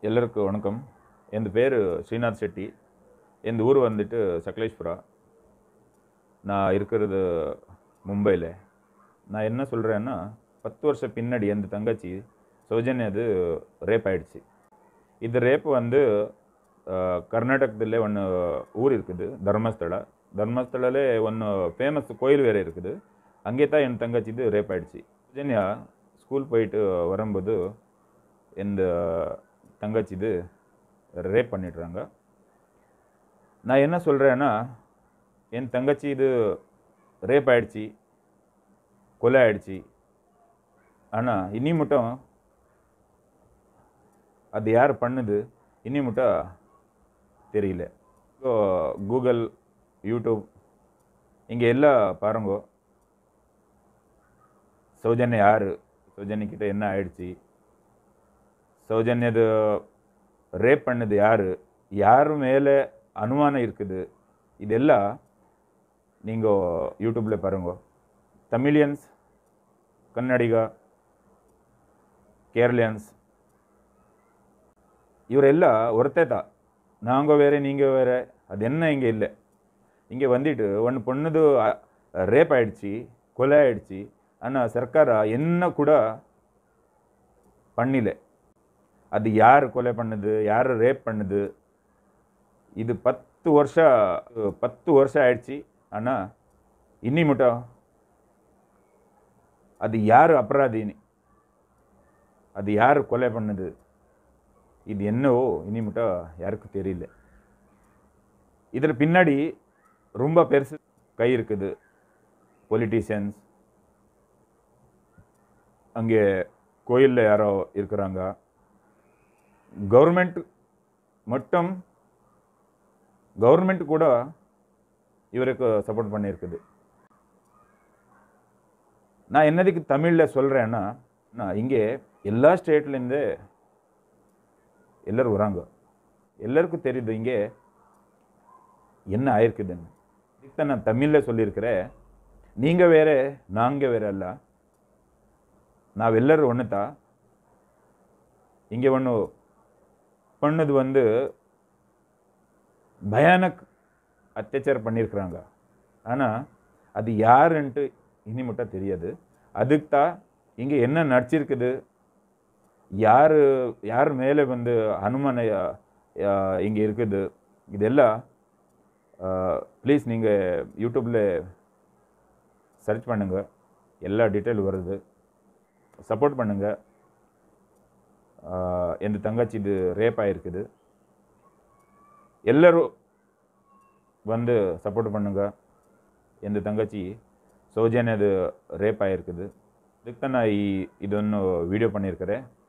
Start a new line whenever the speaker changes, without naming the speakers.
ಎಲ್ಲರಿಗೂ வணக்கம். என் பேர் ஸ்ரீநாத் செட்டி. என் ஊர் வந்துட்டு சக்லேஷ்புரா. நான் இருக்கிறது மும்பையில். நான் என்ன சொல்கிறேன்னா, 10 வருஷம் பின்னாடி என் தங்கச்சி சௌஜன்யா அது ரேப் ஆயிடுச்சு. இது ரேப் வந்து கர்நாடகத்தில் ஒன்று ஊர் இருக்குது, தர்மஸ்தலா. தர்மஸ்தலாலே ஒன்று ஃபேமஸ் கோயில் வேறு இருக்குது. அங்கே தான் என் தங்கச்சி இது ரேப் ஆயிடுச்சு. சௌஜன்யா ஸ்கூல் போயிட்டு வரும்போது இந்த தங்கச்சி இது ரேப் பண்ணிடுறாங்க. நான் என்ன சொல்கிறேன்னா, என் தங்கச்சி இது ரேப் ஆயிடுச்சு, கொலை ஆயிடுச்சு. ஆனால் இன்னி மட்டும் அது யார் பண்ணுது இன்னி மட்டும் தெரியல. ஸோ கூகுள், யூடியூப் இங்கே எல்லாம் பாருங்க. சௌஜன்யா யார், சௌஜன்யக்கிட்ட என்ன ஆயிடுச்சு, சௌஜன்யது ரேப் பண்ணது யார், யார் மேலே அனுமானம் இருக்குது, இதெல்லாம் நீங்கள் யூடியூப்பில் பாருங்க. தமிழியன்ஸ், கன்னடிகா, கேரளியன்ஸ் ಇವರೆಲ್ಲ ஒருத்தே தான். நாங்கள் வேறு நீங்கள் வேறு, அது என்ன இங்கே இல்லை. இங்கே வந்துட்டு ஒன்று பொண்ணுது ரேப் ஆயிடுச்சு, கொலை ஆயிடுச்சு. ஆனால் சர்க்கார என்ன கூட பண்ணல. அது யார் கொலை பண்ணுது, யார் ரேப் பண்ணுது, இது 10 வருஷம் ஆயிடுச்சு. ஆனால் இன்னி மட்டும் அது யார் அபராதின்னு, அது யார் கொலை பண்ணுது, இது என்னவோ இனி மட்டும் யாருக்கும் தெரியல. இதில் பின்னாடி ரொம்ப பெருசு கை இருக்குது. பொலிட்டீஷியன்ஸ், அங்கே கோயிலில் யாரோ இருக்கிறாங்க, கவர்மெண்ட் கூட இவருக்கு சப்போர்ட் பண்ணியிருக்குது. நான் என்னதுக்கு தமிழில் சொல்கிறேன்னா, நான் இங்கே எல்லா ஸ்டேட்லேருந்து எல்லோரும் வராங்க. எல்லாருக்கும் தெரியுது இங்கே என்ன ஆயிருக்குதுன்னு. இதுக்கு நான் தமிழில் சொல்லியிருக்கிறேன். நீங்கள் வேறு நாங்கள் வேறு அல்ல, ನಾವು ಎಲ್ಲರೂ ஒன்று தான். இங்கே ஒன்று பண்ணது வந்து பயானக் அத்தியாச்சாரம் பண்ணியிருக்கிறாங்க. ஆனால் அது யாருன்ட்டு இனி மட்டும் தெரியாது. அதுக்கு தான் இங்கே என்ன நடிச்சிருக்குது, யார் மேலே வந்து அனுமான இங்கே இருக்குது, இதெல்லாம் ப்ளீஸ் நீங்கள் யூடியூப்பில் சர்ச் பண்ணுங்கள், எல்லா டீட்டெயில் வருது. சப்போர்ட் பண்ணுங்கள். என் தங்கச்சி இது ரேப் ஆகிருக்குது. எல்லோரும் வந்து சப்போர்ட் பண்ணுங்கள். என் தங்கச்சி சௌஜன்யா இது ரேப் ஆகிருக்குது. இதுக்கு தான் நான் இதொன்று வீடியோ பண்ணியிருக்கிறேன்.